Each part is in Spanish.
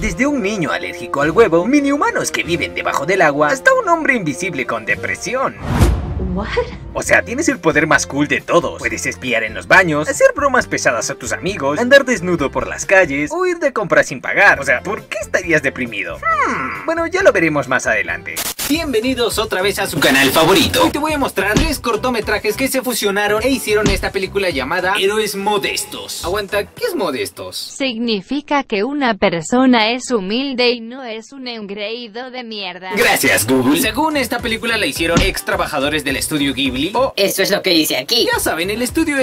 Desde un niño alérgico al huevo, mini humanos que viven debajo del agua, hasta un hombre invisible con depresión. What? O sea, tienes el poder más cool de todos. Puedes espiar en los baños, hacer bromas pesadas a tus amigos, andar desnudo por las calles o ir de compras sin pagar. O sea, ¿por qué estarías deprimido? Bueno, ya lo veremos más adelante. Bienvenidos otra vez a su canal favorito. Hoy te voy a mostrar 3 cortometrajes que se fusionaron e hicieron esta película llamada Héroes Modestos. Aguanta, ¿qué es modestos? Significa que una persona es humilde y no es un engreído de mierda. Gracias, Google. Según esta película la hicieron ex trabajadores del estudio Ghibli. O, Eso es lo que dice aquí. ya saben, el estudio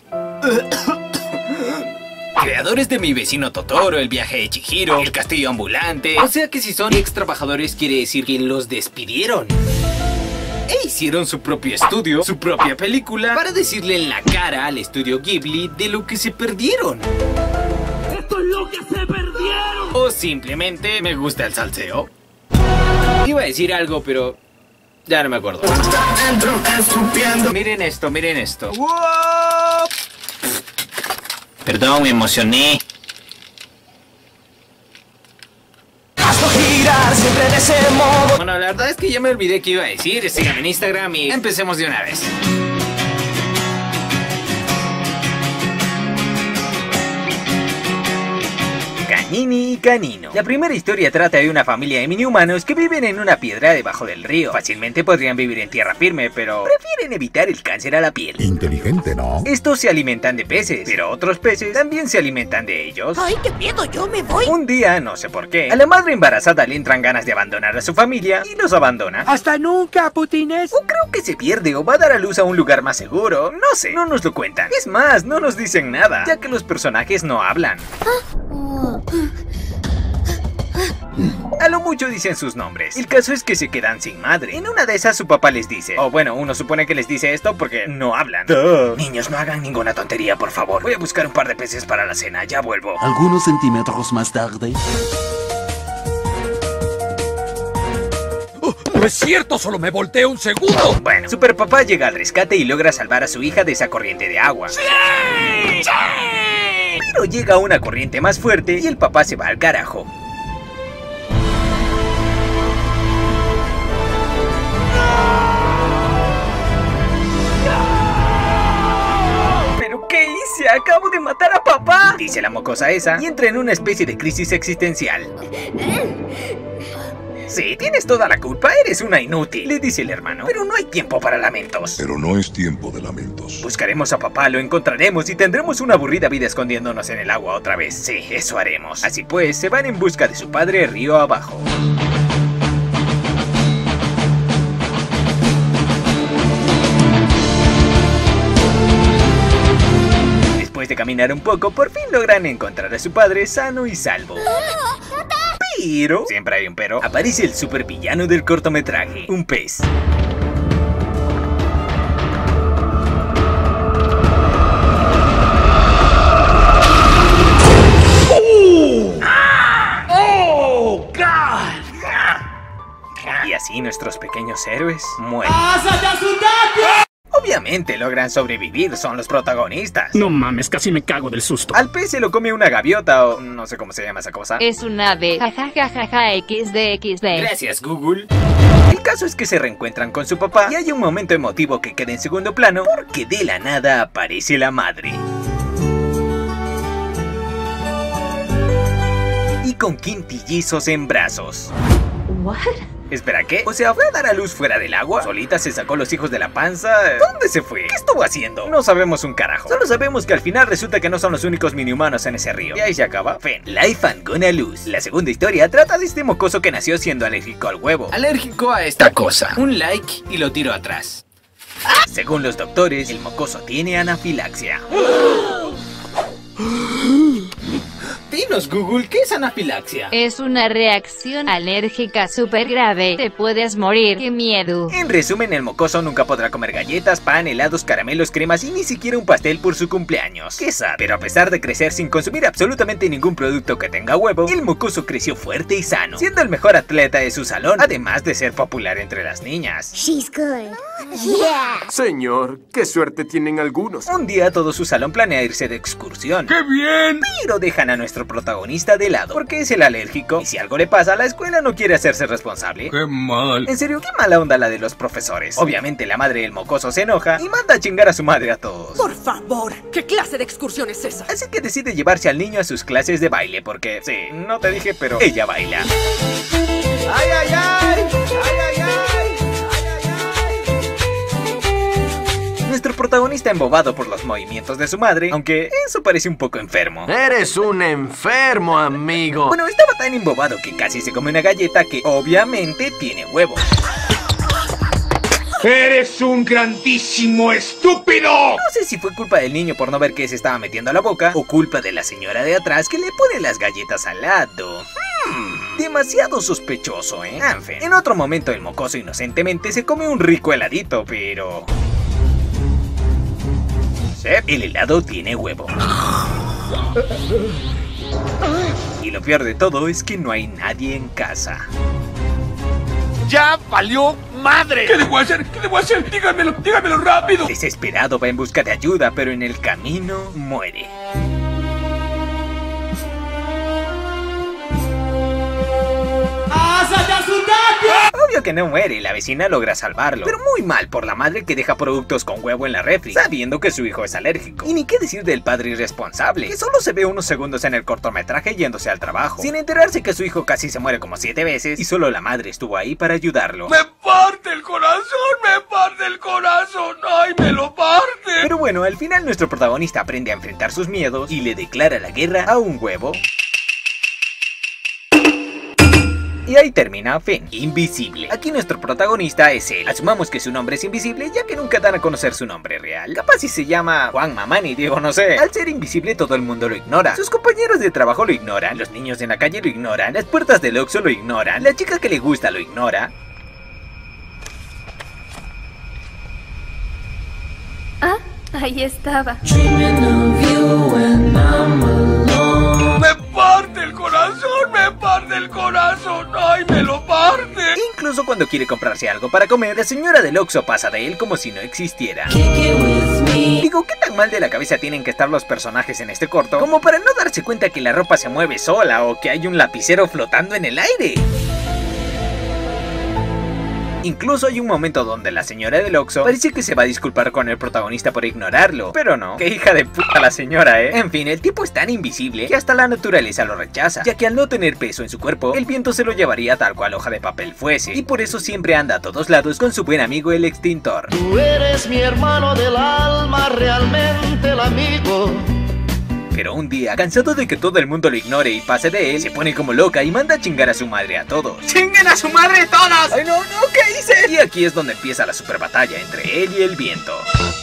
creadores de Mi Vecino Totoro, El Viaje de Chihiro, El Castillo Ambulante. O sea que si son ex trabajadores quiere decir que los despidieron. E hicieron su propio estudio, su propia película, para decirle en la cara al estudio Ghibli de lo que se perdieron. ¡Esto es lo que se perdieron! O simplemente me gusta el salseo. Iba a decir algo, pero ya no me acuerdo. Miren esto, miren esto. Perdón, me emocioné. Bueno, la verdad es que ya me olvidé qué iba a decir. Síganme en Instagram y empecemos de una vez. Canini y Canino. La primera historia trata de una familia de mini humanos que viven en una piedra debajo del río. Fácilmente podrían vivir en tierra firme, pero prefieren evitar el cáncer a la piel. Inteligente, ¿no? Estos se alimentan de peces, pero otros peces también se alimentan de ellos. ¡Ay, qué miedo! ¡Yo me voy! Un día, no sé por qué, a la madre embarazada le entran ganas de abandonar a su familia y los abandona. ¡Hasta nunca, putines! O creo que se pierde o va a dar a luz a un lugar más seguro. No sé, no nos lo cuentan. Es más, no nos dicen nada, ya que los personajes no hablan. A lo mucho dicen sus nombres. El caso es que se quedan sin madre. En una de esas su papá les dice, o bueno, uno supone que les dice esto porque no hablan. Niños, no hagan ninguna tontería, por favor. Voy a buscar un par de peces para la cena, ya vuelvo. Algunos centímetros más tarde. ¡No es cierto! ¡Solo me volteé un segundo! Bueno, Super Papá llega al rescate y logra salvar a su hija de esa corriente de agua. ¡Sí! ¡Sí! Pero llega una corriente más fuerte y el papá se va al carajo. ¿Pero qué hice? ¡Acabo de matar a papá!, dice la mocosa esa y entra en una especie de crisis existencial. Sí, tienes toda la culpa, eres una inútil, le dice el hermano. Pero no hay tiempo para lamentos. Pero no es tiempo de lamentos. Buscaremos a papá, lo encontraremos y tendremos una aburrida vida escondiéndonos en el agua otra vez. Sí, eso haremos. Así pues, se van en busca de su padre río abajo. Después de caminar un poco, por fin logran encontrar a su padre sano y salvo. Pero, siempre hay un pero, aparece el supervillano del cortometraje, un pez. Y así nuestros pequeños héroes mueren. Obviamente logran sobrevivir, son los protagonistas. No mames, casi me cago del susto. Al pez se lo come una gaviota o no sé cómo se llama esa cosa. Es un ave. Jajajaja XD. Gracias, Google. El caso es que se reencuentran con su papá y hay un momento emotivo que queda en segundo plano porque de la nada aparece la madre. Y con quintillizos en brazos. What? Espera, ¿qué? O sea, ¿fue a dar a luz fuera del agua? ¿Solita se sacó los hijos de la panza? ¿Dónde se fue? ¿Qué estuvo haciendo? No sabemos un carajo. Solo sabemos que al final resulta que no son los únicos mini humanos en ese río. Y ahí se acaba. Fin. Life and Gonna Lose. La segunda historia trata de este mocoso que nació siendo alérgico al huevo. Alérgico a esta cosa. Un like y lo tiro atrás. Según los doctores, el mocoso tiene anafilaxia. Dinos, Google, ¿qué es anafilaxia? Es una reacción alérgica súper grave. Te puedes morir. ¡Qué miedo! En resumen, el mocoso nunca podrá comer galletas, pan, helados, caramelos, cremas y ni siquiera un pastel por su cumpleaños. ¡Qué sad! Pero a pesar de crecer sin consumir absolutamente ningún producto que tenga huevo, el mocoso creció fuerte y sano, siendo el mejor atleta de su salón, además de ser popular entre las niñas. She's good. Yeah. Señor, qué suerte tienen algunos. Un día todo su salón planea irse de excursión. ¡Qué bien! Pero dejan a nuestro protagonista de lado, porque es el alérgico, y si algo le pasa, la escuela no quiere hacerse responsable. ¡Qué mal! En serio, qué mala onda la de los profesores. Obviamente la madre del mocoso se enoja y manda a chingar a su madre a todos. Por favor, ¿qué clase de excursión es esa? Así que decide llevarse al niño a sus clases de baile, porque, sí, no te dije, pero ella baila. ¡Ay, ay, ay! ¡Ay, ay, ay! Nuestro protagonista embobado por los movimientos de su madre, aunque eso parece un poco enfermo. Eres un enfermo, amigo. Bueno, estaba tan embobado que casi se come una galleta que obviamente tiene huevo. ¡Eres un grandísimo estúpido! No sé si fue culpa del niño por no ver qué se estaba metiendo a la boca, o culpa de la señora de atrás que le pone las galletas al lado. Demasiado sospechoso, ¿eh? En fin, en otro momento el mocoso inocentemente se come un rico heladito, pero... el helado tiene huevo. Y lo peor de todo es que no hay nadie en casa. ¡Ya valió madre! ¿Qué debo hacer? ¿Qué debo hacer? Dígamelo, dígamelo rápido. Desesperado va en busca de ayuda, pero en el camino muere. Obvio que no muere, la vecina logra salvarlo, pero muy mal por la madre que deja productos con huevo en la refri, sabiendo que su hijo es alérgico. Y ni qué decir del padre irresponsable, que solo se ve unos segundos en el cortometraje yéndose al trabajo, sin enterarse que su hijo casi se muere como 7 veces y solo la madre estuvo ahí para ayudarlo. ¡Me parte el corazón! ¡Me parte el corazón! ¡Ay, me lo parte! Pero bueno, al final nuestro protagonista aprende a enfrentar sus miedos y le declara la guerra a un huevo. Y ahí termina, fin. Invisible. Aquí nuestro protagonista es él. Asumamos que su nombre es invisible, ya que nunca dan a conocer su nombre real. Capaz si se llama Juan Mamani, digo, no sé. Al ser invisible todo el mundo lo ignora. Sus compañeros de trabajo lo ignoran, los niños en la calle lo ignoran, las puertas del Oxxo lo ignoran, la chica que le gusta lo ignora. Ah, ahí estaba. ¡Me parte el corazón! ¡Me parte el corazón! ¡Ay, me lo parte! Incluso cuando quiere comprarse algo para comer, la señora del Oxxo pasa de él como si no existiera. Digo, ¿qué tan mal de la cabeza tienen que estar los personajes en este corto como para no darse cuenta que la ropa se mueve sola o que hay un lapicero flotando en el aire? Incluso hay un momento donde la señora del Oxxo parece que se va a disculpar con el protagonista por ignorarlo, pero no. ¡Qué hija de puta la señora, En fin, el tipo es tan invisible que hasta la naturaleza lo rechaza, ya que al no tener peso en su cuerpo, el viento se lo llevaría tal cual hoja de papel fuese, y por eso siempre anda a todos lados con su buen amigo el extintor. Tú eres mi hermano del alma, realmente el amigo. Pero un día, cansado de que todo el mundo lo ignore y pase de él, se pone como loca y manda a chingar a su madre a todos. ¡Chinguen a su madre todos! ¡Ay, no, qué hice! Y aquí es donde empieza la super batalla entre él y el viento.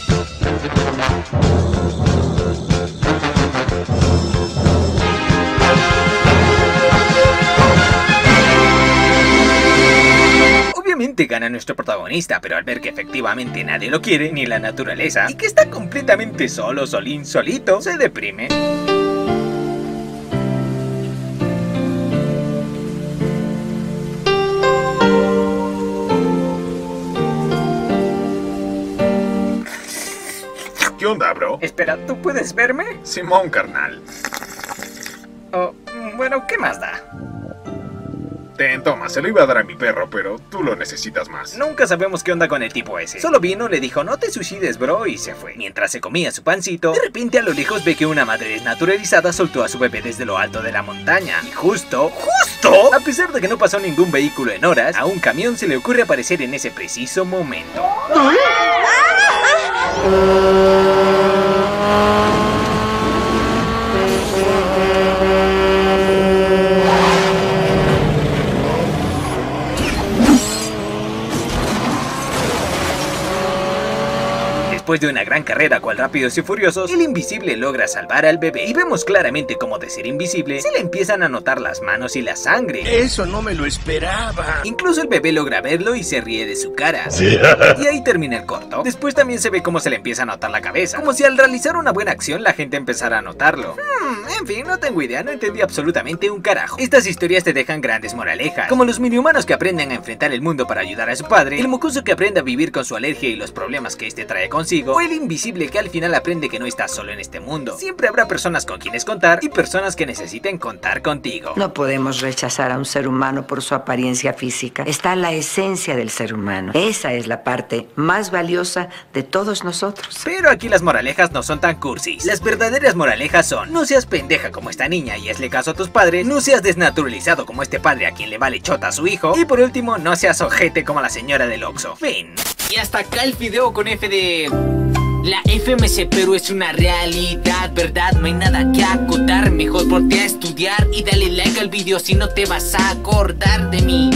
Obviamente gana nuestro protagonista, pero al ver que efectivamente nadie lo quiere, ni la naturaleza, y que está completamente solo, solín, solito, se deprime. ¿Qué onda, bro? Espera, ¿tú puedes verme? Simón, carnal. Oh, bueno, ¿qué más da? Toma, se lo iba a dar a mi perro, pero tú lo necesitas más. Nunca sabemos qué onda con el tipo ese. Solo vino, le dijo, no te suicides, bro, y se fue. Mientras se comía su pancito, de repente a lo lejos ve que una madre desnaturalizada soltó a su bebé desde lo alto de la montaña. Y justo, a pesar de que no pasó ningún vehículo en horas, a un camión se le ocurre aparecer en ese preciso momento. Después de una gran carrera cual Rápidos y Furiosos, el invisible logra salvar al bebé y vemos claramente cómo de ser invisible se le empiezan a notar las manos y la sangre. Eso no me lo esperaba. Incluso el bebé logra verlo y se ríe de su cara. Y ahí termina el corto. Después también se ve cómo se le empieza a notar la cabeza, como si al realizar una buena acción la gente empezara a notarlo. En fin, no tengo idea, no entendí absolutamente un carajo. Estas historias te dejan grandes moralejas, como los minihumanos que aprenden a enfrentar el mundo para ayudar a su padre, el mocoso que aprende a vivir con su alergia y los problemas que este trae consigo, contigo, o el invisible que al final aprende que no estás solo en este mundo. Siempre habrá personas con quienes contar y personas que necesiten contar contigo. No podemos rechazar a un ser humano por su apariencia física. Está la esencia del ser humano. Esa es la parte más valiosa de todos nosotros. Pero aquí las moralejas no son tan cursis. Las verdaderas moralejas son: no seas pendeja como esta niña y hazle caso a tus padres, no seas desnaturalizado como este padre a quien le vale chota a su hijo, y por último, no seas ojete como la señora del Oxxo. Fin. Y hasta acá el video con F de... La FMC, pero es una realidad, ¿verdad? No hay nada que acotar, mejor ponte a estudiar y dale like al video si no te vas a acordar de mí.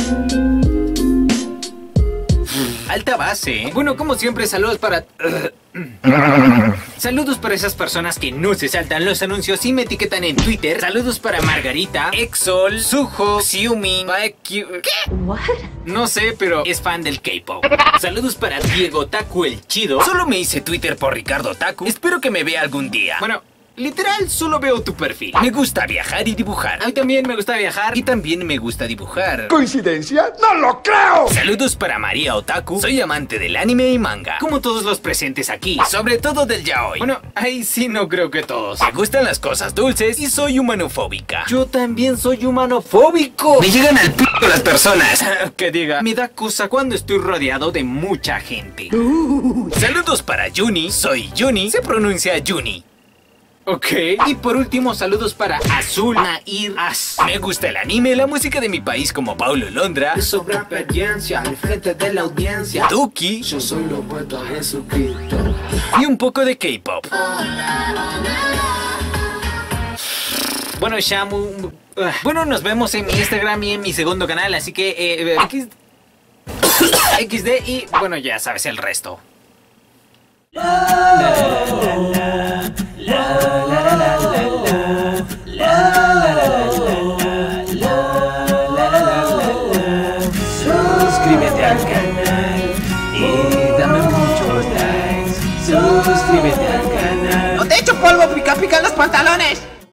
Alta base, ¿eh? Bueno, como siempre, saludos para... Saludos para esas personas que no se saltan los anuncios y me etiquetan en Twitter. Saludos para Margarita, Exol, Suho, Xiumi, ¿qué? What? No sé, pero es fan del K-pop. Saludos para Diego Taku el Chido. Solo me hice Twitter por Ricardo Taku. Espero que me vea algún día. Bueno, literal, solo veo tu perfil. Me gusta viajar y dibujar. A mí también me gusta viajar y también me gusta dibujar. ¿Coincidencia? ¡No lo creo! Saludos para María Otaku. Soy amante del anime y manga, como todos los presentes aquí, sobre todo del yaoi. Bueno, ahí sí no creo que todos. Me gustan las cosas dulces y soy humanofóbica. Yo también soy humanofóbico. Me llegan al p*** las personas. Que diga, me da cosa cuando estoy rodeado de mucha gente. Saludos para Juni. Soy Juni. Se pronuncia Juni. Ok, y por último, saludos para Azul Nair As. Me gusta el anime, la música de mi país como Paulo Londra. Es sobre experiencia al frente de la audiencia. Tuki. Yo soy lo opuesto a Jesucristo. Y un poco de K-pop. Bueno, Shamu. Bueno, nos vemos en mi Instagram y en mi segundo canal, así que XD y bueno, ya sabes el resto. Suscríbete al canal y dame muchos likes. Suscríbete al canal. ¡No te echo polvo, pica pica en los pantalones!